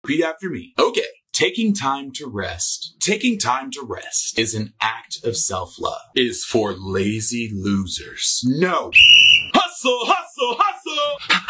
Repeat after me. Okay. Taking time to rest. Taking time to rest is an act of self-love. Is for lazy losers. No. Hustle, hustle, hustle!